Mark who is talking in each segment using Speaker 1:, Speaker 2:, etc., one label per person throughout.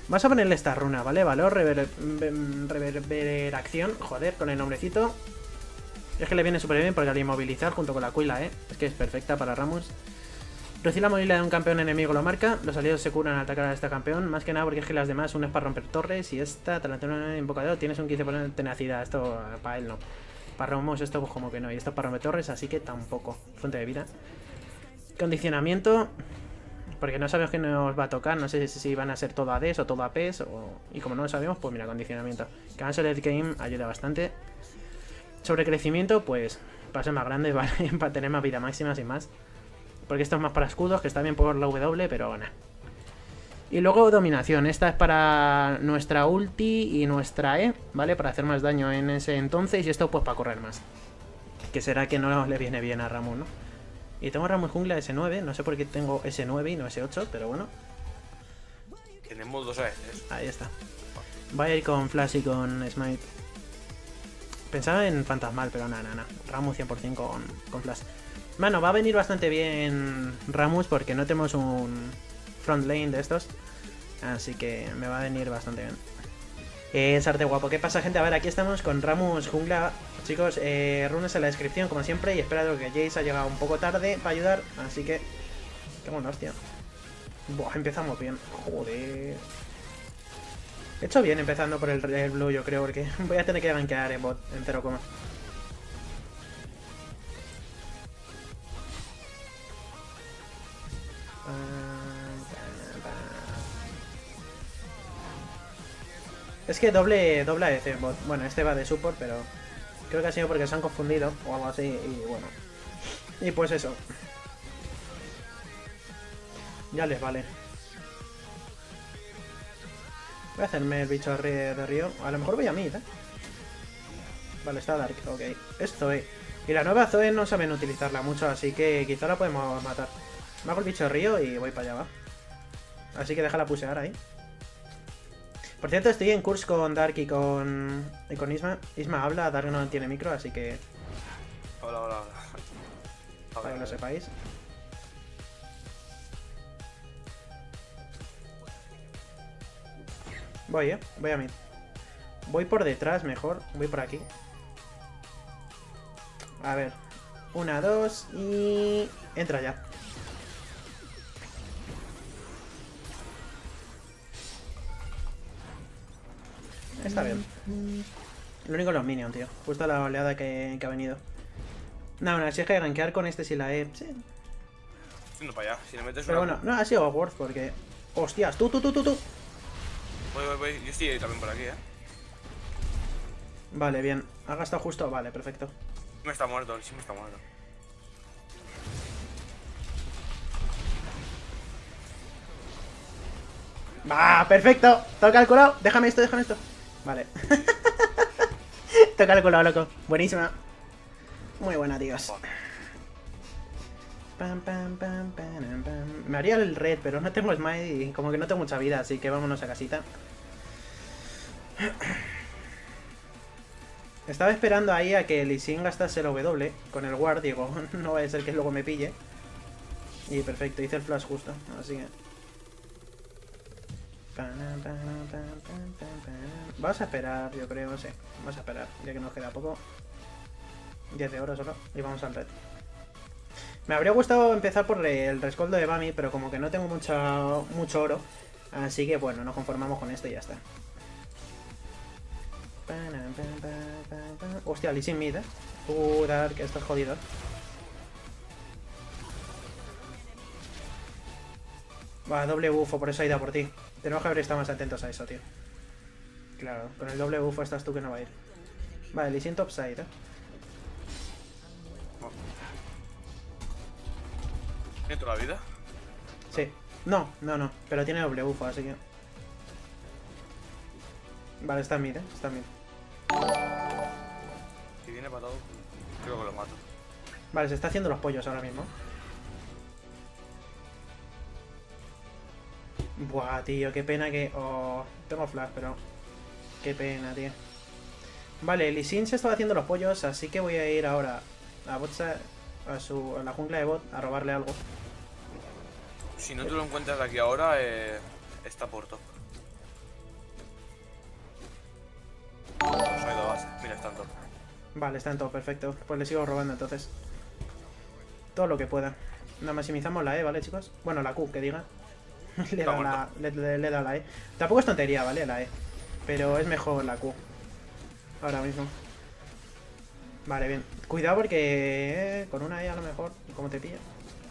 Speaker 1: Vamos a ponerle esta runa, ¿vale? Valor, reverberación. Joder, con el nombrecito. Es que le viene súper bien porque al inmovilizar junto con la cuila, es que es perfecta para Rammus. Reducir la movilidad de un campeón enemigo lo marca. Los aliados se curan al atacar a este campeón. Más que nada porque es que las demás, una es para romper torres y esta, talantona invocador, tienes un 15% de tenacidad. Esto para él no. Para Rammus esto pues como que no. Y esto es para romper torres, así que tampoco. Fuente de vida. Condicionamiento. Porque no sabemos qué nos va a tocar. No sé si van a ser todo ADs o todo APs. Y como no lo sabemos, pues mira, condicionamiento. Cancel Late Game ayuda bastante. Sobre crecimiento, pues para ser más grande, ¿vale? Para tener más vida máxima sin más. Porque esto es más para escudos, que está bien por la W, pero bueno. Y luego dominación. Esta es para nuestra ulti y nuestra E, ¿vale? Para hacer más daño en ese entonces. Y esto pues para correr más. Que será que no le viene bien a Rammus, ¿no? Y tengo Rammus jungla S9. No sé por qué tengo S9 y no S8, pero bueno.
Speaker 2: Tenemos dos AS.
Speaker 1: Ahí está. Voy a ir con Flash y con Smite. Pensaba en Fantasmal, pero nada. Rammus 100% con Flash. Bueno, va a venir bastante bien Rammus porque no tenemos un front lane de estos. Así que me va a venir bastante bien. Es arte guapo. ¿Qué pasa, gente? A ver, aquí estamos con Rammus jungla. Chicos, runas en la descripción, como siempre. Y espero que Jace ha llegado un poco tarde para ayudar. Así que... qué buena hostia. Buah, empezamos bien. Joder. He hecho bien empezando por el blue, yo creo, porque voy a tener que gankear en bot en 0, es que doble ADC bot. Bueno, este va de support, pero creo que ha sido porque se han confundido o algo así. Y bueno. Y pues eso. Ya les vale. Voy a hacerme el bicho de río. A lo mejor voy a mid, Vale, está Dark, ok. Es Zoe. Y la nueva Zoe no saben utilizarla mucho, así que quizá la podemos matar. Me hago el bicho de río y voy para allá, va. Así que déjala pusear ahí. Por cierto, estoy en curso con Dark y con Isma. Isma habla, Dark no tiene micro, así que...
Speaker 2: Hola.
Speaker 1: Para que lo sepáis. Voy, voy a mid. Voy por detrás mejor, voy por aquí. A ver. 1, 2 y... entra ya. Está bien. Lo único los minions, tío. Justo la oleada que ha venido. No, si es que gankear con este si la E... sí.
Speaker 2: Yendo para allá. Si le metes
Speaker 1: pero
Speaker 2: una...
Speaker 1: bueno, no, ha sido worth porque... hostias, tú.
Speaker 2: Voy. Yo estoy también por aquí,
Speaker 1: Vale, bien. Ha gastado justo... vale, perfecto.
Speaker 2: Me está muerto, sí me está muerto.
Speaker 1: ¡Va! ¡Perfecto! Todo calculado. Déjame esto. Vale. Todo calculado, loco. Buenísima. Muy buena, tíos. Me haría el red, pero no tengo smite y como que no tengo mucha vida, así que vámonos a casita. Estaba esperando ahí a que Lee Sin gastase el W con el ward, digo, no vaya a ser que luego me pille. Y perfecto, hice el flash justo, así que... vamos a esperar, yo creo, sí. Vamos a esperar, ya que nos queda poco. 10 de oro solo, y vamos al red. Me habría gustado empezar por el rescoldo de Bami, pero como que no tengo mucho oro. Así que bueno, nos conformamos con esto y ya está. Hostia, Lee Sin mid, Dark, esto es jodido. Va, doble bufo, por eso ha ido a por ti. Tenemos que haber estado más atentos a eso, tío. Claro, con el doble bufo estás tú que no va a ir. Vale, Lee Sin topside,
Speaker 2: ¿Tiene toda la vida?
Speaker 1: Sí. No, pero tiene doble bufo, así que... vale, está en mid, está en mid.
Speaker 2: Si viene patado, creo que lo mato.
Speaker 1: Vale, se está haciendo los pollos ahora mismo. Buah, tío, qué pena que... oh, tengo flash, pero... qué pena, tío. Vale, Lee Sin se estaba haciendo los pollos, así que voy a ir ahora a a la jungla de bot a robarle algo.
Speaker 2: Si no te lo encuentras de aquí ahora, está por top. tanto.
Speaker 1: Vale, está en todo, perfecto. Pues le sigo robando entonces. Todo lo que pueda. Nos maximizamos la E, ¿vale, chicos? Bueno, la Q, que diga. Le he dado la E. Tampoco es tontería, ¿vale? La E. Pero es mejor la Q. Ahora mismo. Vale, bien. Cuidado porque con una E a lo mejor, como te pilla.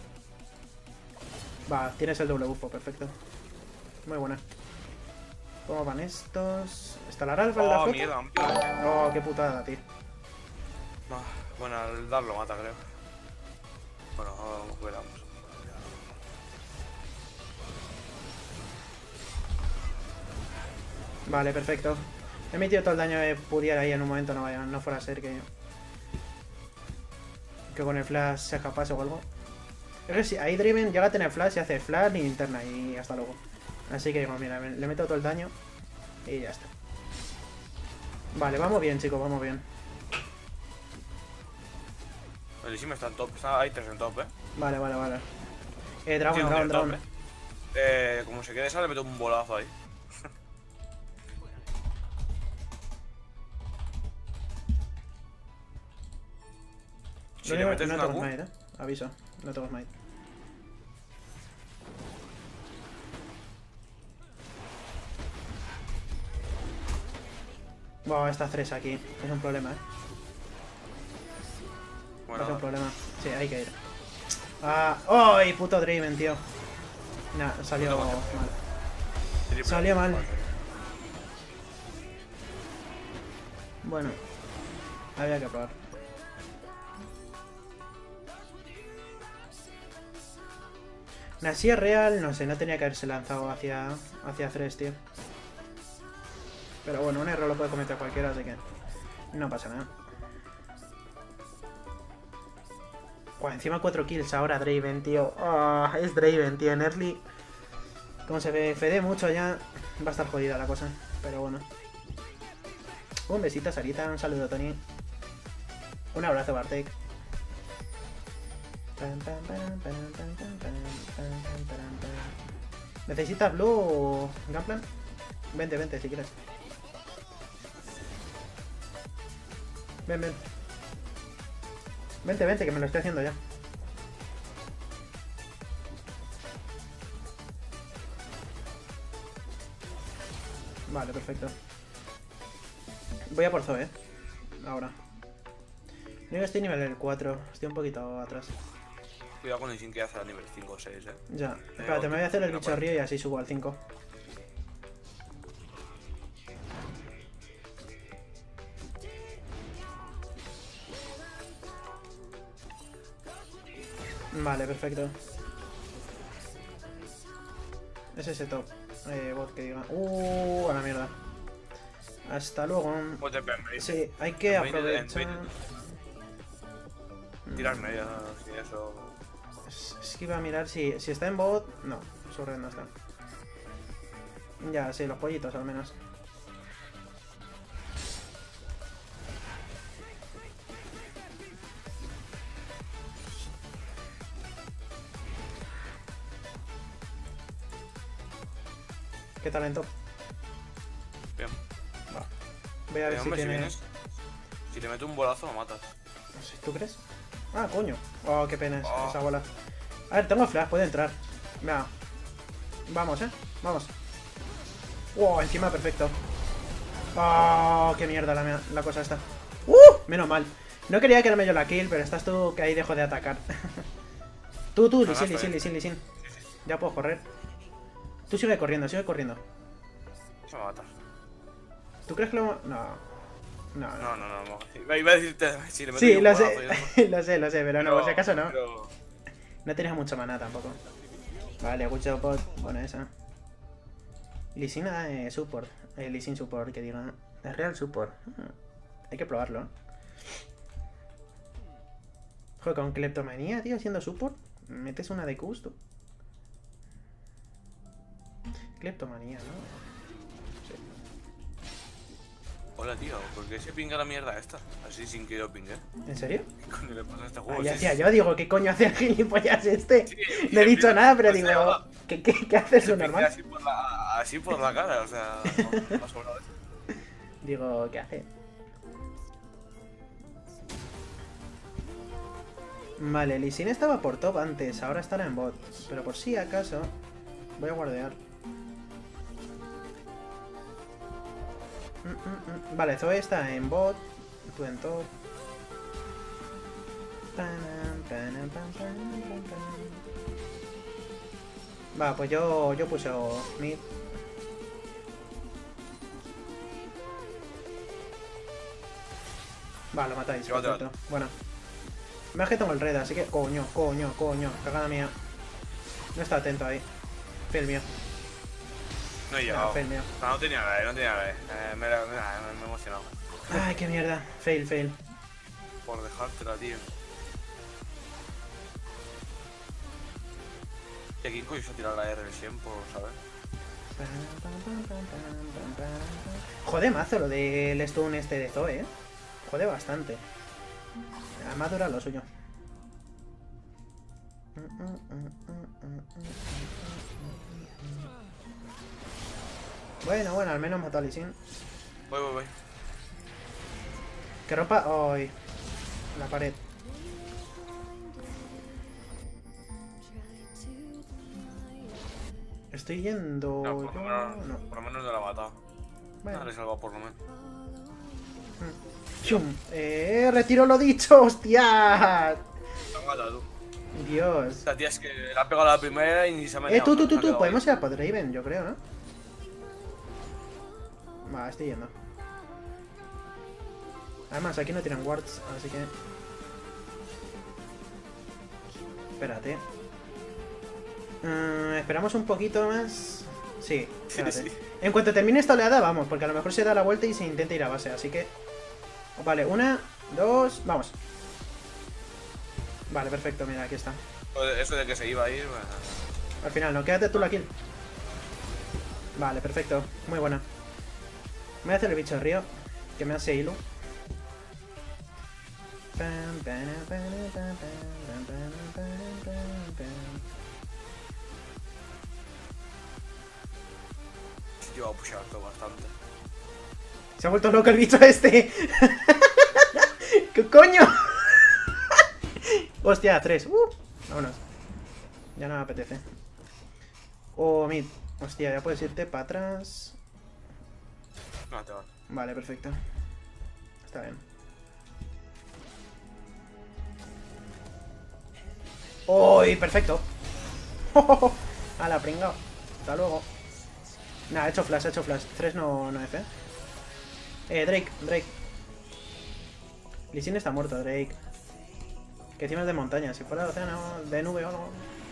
Speaker 1: Va, tienes el doble bufo, perfecto. Muy buena. ¿Cómo van estos? ¿Está la Ralph en la foto?
Speaker 2: Mierda.
Speaker 1: Oh, qué putada, tío.
Speaker 2: Bueno, al darlo mata, creo. Bueno, veramos.
Speaker 1: Vale, perfecto. He metido todo el daño que pudiera ahí en un momento, no fuera a ser que con el flash se escapase o algo. Es que si ahí Driven llega a tener flash y hace flash y linterna y hasta luego. Así que digo, mira, le meto todo el daño y ya está. Vale, vamos bien, chicos, vamos bien.
Speaker 2: El Sim está en top, hay 3 en top,
Speaker 1: Vale. Dragon.
Speaker 2: Como se quede esa, le meto un bolazo ahí. Si le metes
Speaker 1: no
Speaker 2: una
Speaker 1: tengo
Speaker 2: Q,
Speaker 1: smite, aviso, no tengo smite. Wow, estas 3 aquí, es un problema,
Speaker 2: bueno,
Speaker 1: es un problema. Sí, hay que ir. ¡Ay, puto Draven, tío! Nah, salió mal.
Speaker 2: triple.
Speaker 1: Salió mal. Bueno, había que probar. Si es real, no sé, no tenía que haberse lanzado hacia 3, tío. Pero bueno, un error lo puede cometer cualquiera, así que no pasa nada. Encima 4 kills ahora Draven, tío. Es Draven, tío. En early, como se ve, fede mucho ya, va a estar jodida la cosa. Pero bueno. Un besito a Sarita, un saludo Tony. Un abrazo Bartek. ¿Necesitas blue o Gunplan? Vente si quieres. Ven. Vente, que me lo estoy haciendo ya. Vale, perfecto. Voy a por Zoe, ahora. Yo estoy nivel 4, estoy un poquito atrás.
Speaker 2: Cuidado con el Sim que hace a nivel 5 o 6,
Speaker 1: Ya, espérate, me voy a hacer el bicho río y así subo al 5. Vale, perfecto. Es ese top. Bot que diga. A la mierda. Hasta luego. Sí, hay que aprovechar.
Speaker 2: Tirar media, si eso.
Speaker 1: Es que iba a mirar si está en bot. No, su red no está. Ya, sí, los pollitos al menos. ¿Qué talento?
Speaker 2: Bien.
Speaker 1: Va. Voy a ver si tiene...
Speaker 2: Si te meto un bolazo lo matas.
Speaker 1: No sé, ¿tú crees? Ah, coño. Oh, qué pena esa bola. A ver, tengo flash, puede entrar. Venga. Vamos, vamos. Wow, encima perfecto. Oh, qué mierda la cosa esta. Menos mal. No quería quedarme yo la kill, pero estás tú que ahí dejo de atacar. Tú, Lee Sin. Ya puedo correr. Tú sigue corriendo.
Speaker 2: Se me mata.
Speaker 1: ¿Tú crees que lo...? No.
Speaker 2: Iba a decirte si le meto
Speaker 1: sí,
Speaker 2: un
Speaker 1: lo
Speaker 2: bolazo,
Speaker 1: sé. lo sé, pero no, por si acaso no.
Speaker 2: Pero...
Speaker 1: No tenías mucha maná tampoco. Vale, good job, bot. Buena esa. Lee Sin support. Lee Sin support, que diga. Es real support. Hay que probarlo. Joder, con Kleptomanía, tío, haciendo support. Metes una de Qs, tú. Kleptomanía, ¿no? Sí.
Speaker 2: Hola, tío, ¿por qué se pinga la mierda esta? Así sin que yo pingue.
Speaker 1: ¿En serio?
Speaker 2: ¿Qué coño le pasa a este juego?
Speaker 1: Ya hacía yo, digo, ¿qué coño hace el gilipollas este? Sí, no he dicho nada, pero digo, ¿qué haces lo normal?
Speaker 2: Así por la cara, o sea, no sobrado eso.
Speaker 1: Digo, ¿qué hace? Vale, Lee Sin estaba por top antes, ahora estará en bot. Pero por si acaso, voy a guardear. Vale, Zoe está en bot, tú en top. Va, pues yo puse mid. Va, lo matáis, perfecto. Bueno. Me que tengo el red, así que... Coño, cagada mía. No está atento ahí. Fail mío.
Speaker 2: No he llegado.
Speaker 1: Fail mío.
Speaker 2: No tenía nada, me he emocionado.
Speaker 1: Ay, qué mierda. Fail.
Speaker 2: Por dejártela, tío. ¿Y aquí coño se ha tirado la R del tiempo, sabes?
Speaker 1: Jode mazo lo del stun este de Zoe, ¿eh? Jode bastante. Además dura lo suyo. Bueno, al menos mató a Lee Sin.
Speaker 2: Voy.
Speaker 1: Que rompa... ¡Ay! La pared. Estoy yendo...
Speaker 2: No, por lo menos no la ha matado.
Speaker 1: Bueno.
Speaker 2: No le he salvado por lo menos.
Speaker 1: ¡Chum! ¡Retiro lo dicho! ¡Hostia!
Speaker 2: La ha matado tú.
Speaker 1: Dios.
Speaker 2: La tía es que la ha pegado a la primera y ni se ha metido.
Speaker 1: Tú. Podemos ir a Podraven, yo creo, ¿no? Va, estoy yendo. Además, aquí no tienen wards, así que... Espérate. Esperamos un poquito más. Sí, espérate.
Speaker 2: Sí.
Speaker 1: En cuanto termine esta oleada, vamos, porque a lo mejor se da la vuelta y se intenta ir a base, así que... Vale, 1, 2, vamos. Vale, perfecto, mira, aquí está.
Speaker 2: Eso de que se iba a ir, bueno.
Speaker 1: Al final, no, quédate tú la kill. Vale, perfecto, muy buena. Me voy a hacer el bicho de río, que me hace Ilu.
Speaker 2: Yo voy a pushar todo bastante.
Speaker 1: Se ha vuelto loco el bicho este. ¿Qué coño? Hostia, 3. Vámonos. Ya no me apetece. Mid. Hostia, ya puedes irte para atrás.
Speaker 2: No, te va.
Speaker 1: Vale, perfecto. Está bien. ¡Uy! Perfecto. A la pringao. Hasta luego. Nah, he hecho flash. 3 no F. Drake. Lee Sin está muerto, Drake. Que encima es de montaña. Si fuera de océano, de nube o algo.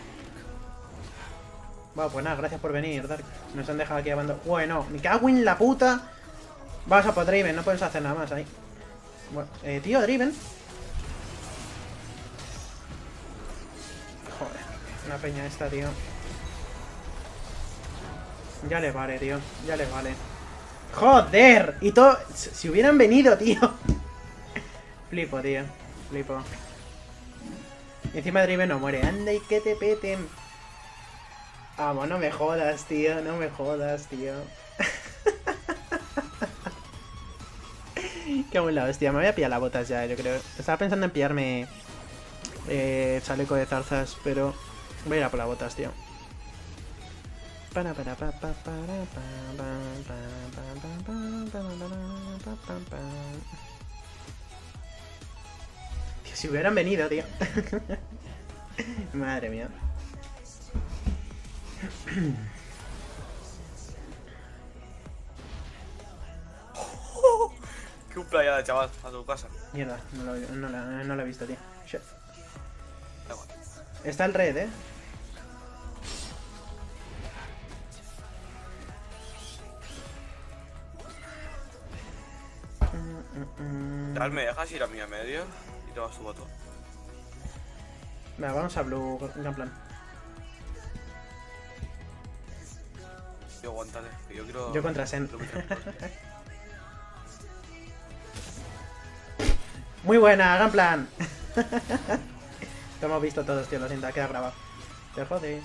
Speaker 1: Bueno, pues nada, gracias por venir, Dark. Nos han dejado aquí abandonado. Bueno, me cago en la puta. Vamos a por Draven, no podemos hacer nada más ahí. Bueno, tío, Draven. Joder, una peña esta, tío. Ya le vale, tío. Ya le vale. ¡Joder! Y todo... Si hubieran venido, tío. Flipo, tío. Flipo. Y encima Draven no muere. Anda y que te peten. Vamos, no me jodas, tío. No me jodas, tío. Qué buen la hostia. Me voy a pillar las botas ya, yo creo. Estaba pensando en pillarme chaleco de zarzas, pero voy a ir a por las botas, tío. Tío, si hubieran venido, tío. Madre mía.
Speaker 2: Qué un playada, chaval, a tu casa.
Speaker 1: Mierda, no lo he visto, tío. Shit.
Speaker 2: Da igual.
Speaker 1: Está el red,
Speaker 2: Tal, me dejas ir a mí a medio y te vas tu voto.
Speaker 1: Venga, vamos a Blue Gunplan.
Speaker 2: Yo aguántale, que yo quiero...
Speaker 1: Yo contra Sen. Muy buena, Gunplan. Lo hemos visto todos, tío, lo siento, queda grabado. Te jodes.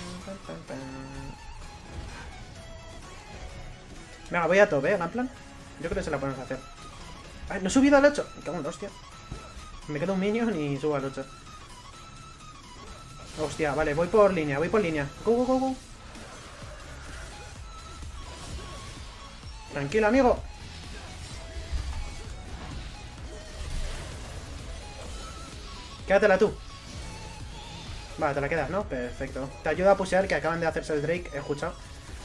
Speaker 1: Venga, voy a top, Gunplan. Yo creo que se la podemos hacer. ¡Ay, no he subido al 8! Me cago en la hostia. Me queda un minion y subo al 8. Hostia, vale, voy por línea, voy por línea. Go, go, go, go. Tranquilo, amigo. Quédatela tú. Vale, te la quedas, ¿no? Perfecto. Te ayuda a pushear, que acaban de hacerse el Drake, he escuchado.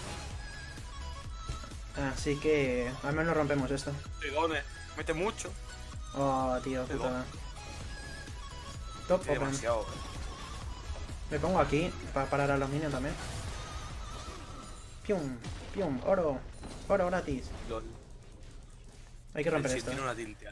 Speaker 1: Así que al menos rompemos esto.
Speaker 2: Pegones, mete mucho.
Speaker 1: Oh, tío, puta. Top open.
Speaker 2: Demasiado.
Speaker 1: Me pongo aquí para parar a los minions también. Pium, pium, oro. Oro gratis.
Speaker 2: LOL.
Speaker 1: Hay que romper
Speaker 2: Sí,
Speaker 1: esto.
Speaker 2: tiene una tilteada.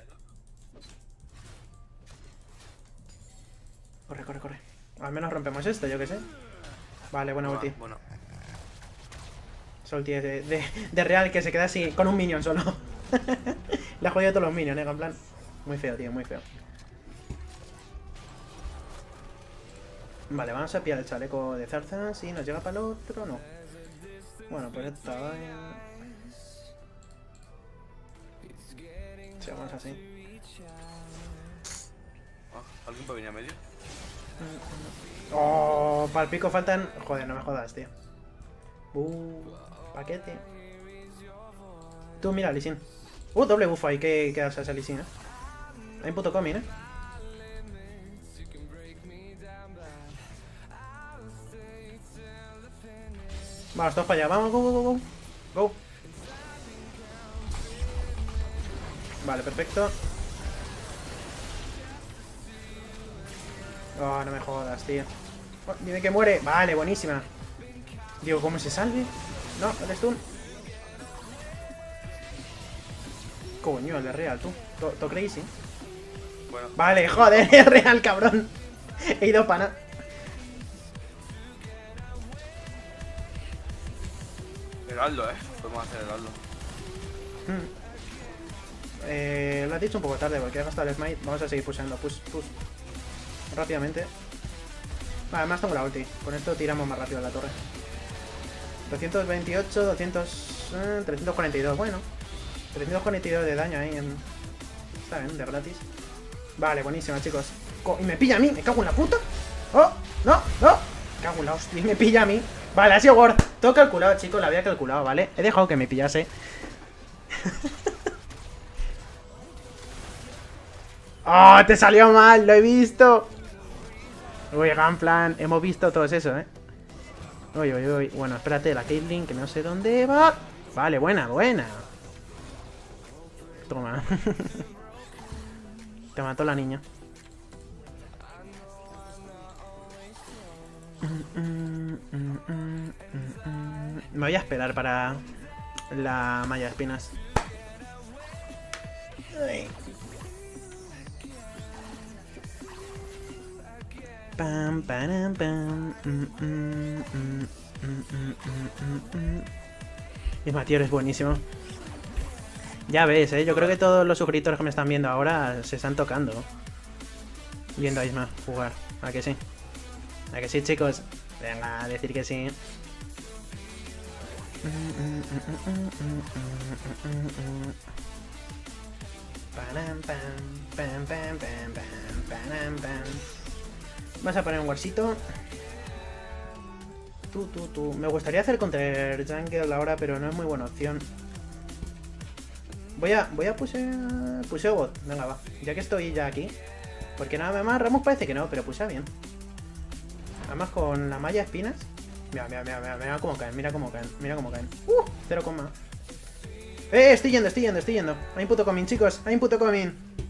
Speaker 1: Corre, corre, corre. Al menos rompemos esto, yo que sé. Vale, buena ulti.
Speaker 2: Bueno.
Speaker 1: Esa ulti es de real, que se queda así con un minion solo. Le ha jodido a todos los minions, en plan. Muy feo, tío, muy feo. Vale, vamos a pillar el chaleco de zarza. Si nos llega para el otro, no. Bueno, pues esta vaina. Sí, vamos así.
Speaker 2: ¿Alguien puede venir a medio?
Speaker 1: Oh, para el pico faltan. Joder, no me jodas, tío. Paquete. Tú, mira, Lee Sin. Doble buff ahí, que hace ese Lee Sin, Hay un puto comin, Vamos, todos para allá, vamos, go, go, go, go. Go. Vale, perfecto. Oh, no me jodas, tío. Oh, dime que muere. Vale, buenísima. Digo, ¿cómo se salve? No, el stun. Coño, el de real, tú. To crazy.
Speaker 2: Bueno.
Speaker 1: Vale, joder, es real, cabrón. He ido pana.
Speaker 2: Heraldo, podemos hacer heraldo.
Speaker 1: Lo has dicho un poco tarde porque he gastado el smite. Vamos a seguir pushando, push. Rápidamente. Vale, además tengo la ulti. Con esto tiramos más rápido a la torre. 228, 342. Bueno, 342 de daño ahí en... Está bien, de gratis. Vale, buenísima, chicos. Y me pilla a mí, me cago en la puta. ¡Oh! ¡No! ¡No! Me cago en la hostia, y me pilla a mí. Vale, ha sido Word. Todo calculado, chicos, lo había calculado, ¿vale? He dejado que me pillase. ¡Oh! ¡Te salió mal! ¡Lo he visto! Uy, Gunplan, hemos visto todo eso, Uy, uy, uy. Bueno, espérate, la Caitlyn, que no sé dónde va. Vale, buena, buena. Toma. Te mató la niña. Me voy a esperar para la malla de espinas. Ay. Pam, pam, pam. Y Matías es buenísimo. Ya ves, yo creo que todos los suscriptores que me están viendo ahora se están tocando viendo a Isma jugar. ¿A que sí? ¿A que sí, chicos? Venga, a decir que sí. Vamos a poner un warsito. Tú. Me gustaría hacer counter jungle ahora, pero no es muy buena opción. Voy a puseo bot. Venga, va. Ya que estoy ya aquí. Porque nada más Ramos parece que no, pero pusea bien. Además con la malla espinas. Mira cómo caen, mira cómo caen. 0, estoy yendo. Hay un puto coming, chicos. Hay un puto coming.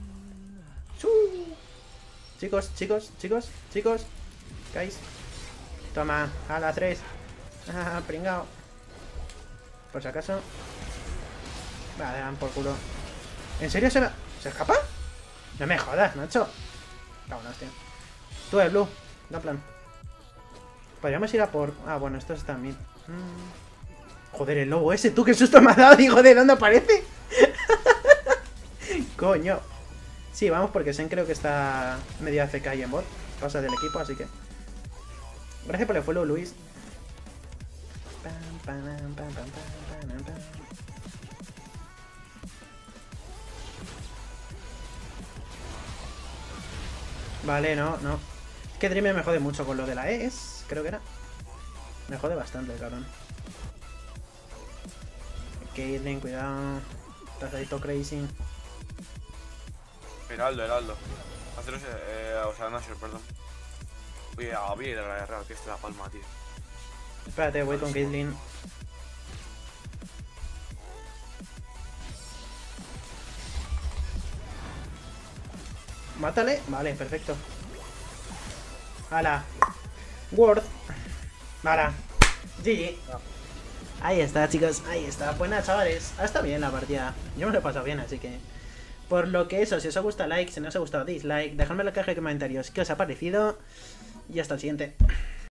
Speaker 1: Chicos. Guys. Toma, a la 3. Ah, pringao. Por si acaso. Vale, dan por culo. ¿En serio se escapa? No me jodas, macho. Cabrón, hostia. Tú, Blue. Da plan. Podríamos ir a por... Ah, bueno, estos están bien. Joder, el lobo ese. Tú, qué susto me has dado. Digo, ¿de dónde aparece? Coño. Sí, vamos porque Sen creo que está medio AFK y en bot. Causa del equipo, así que... Gracias por el follow, Luis. Vale, no. Es que Dreamer me jode mucho con lo de la creo que era. Me jode bastante el cabrón. Caitlyn, cuidado. Tajadito crazy.
Speaker 2: Heraldo. Haceros, o sea, Nashor, perdón. Voy a abrir la guerra, que es la palma, tío.
Speaker 1: Espérate, voy con Caitlyn. Mátale. Vale, perfecto. ¡Hala! Word. ¡Hala! GG. Ahí está, chicos. Ahí está. Buena, chavales. Ha estado bien la partida. Yo me lo he pasado bien, así que... Por lo que eso, si os ha gustado, like. Si no os ha gustado, dislike. Dejadme en la caja de comentarios qué os ha parecido. Y hasta el siguiente.